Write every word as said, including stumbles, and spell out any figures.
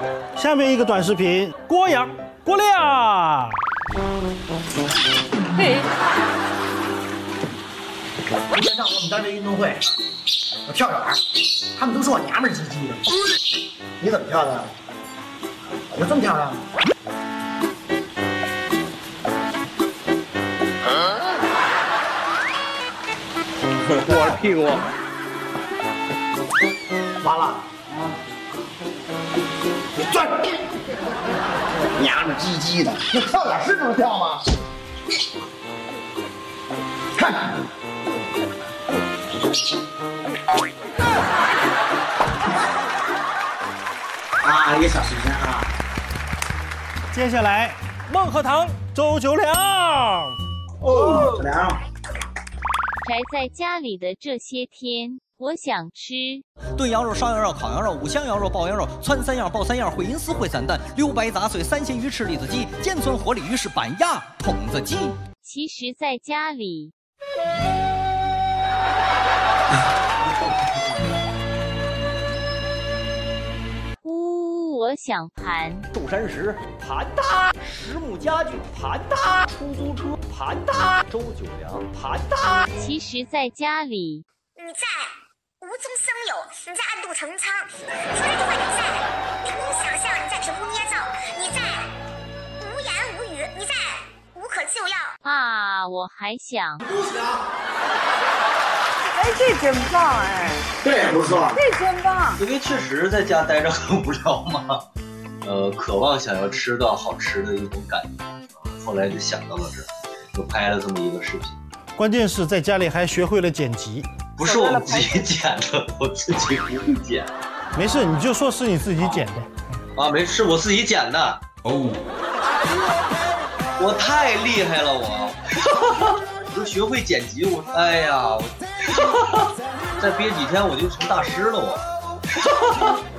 下面一个短视频，郭阳、郭亮。 嘿， 今天上我们单位运动会，我跳着玩，他们都说我娘们儿唧唧的。你怎么跳的？我就这么跳的。 我的屁股。 完了，你转，娘们唧唧的，那跳点是这么跳吗？看，啊，一个小时间啊。 接下来，孟鹤堂、周九良。 哦，凉。 宅在家里的这些天，我想吃炖羊肉、烧羊肉、烤羊肉、五香羊肉、爆羊肉、汆三样、爆三样、烩银丝、烩散蛋、溜白杂碎、三鲜鱼翅、栗子鸡、尖酸火鲤鱼是板鸭、筒子鸡。 其实在家里。呜，我想盘寿山石盘它，实木家具盘它，出租车盘它，周九良盘它。 其实在家里。 你在无中生有，你在暗度陈仓，说这句话你在凭空想象，你在凭空捏造，你在无言无语，你在无可救药啊！我还想不想。 哎，这真棒哎！ 对，不错， 这真棒。 因为确实在家待着很无聊嘛，呃，渴望想要吃到好吃的一种感觉，后来就想到了这儿，就拍了这么一个视频。 关键是在家里还学会了剪辑。 不是我们自己剪的，我自己不会剪。 没事，你就说是你自己剪的。 啊，没事，我自己剪的。哦，我太厉害了，我，我都学会剪辑，我，哎呀，我，再憋几天我就成大师了，我。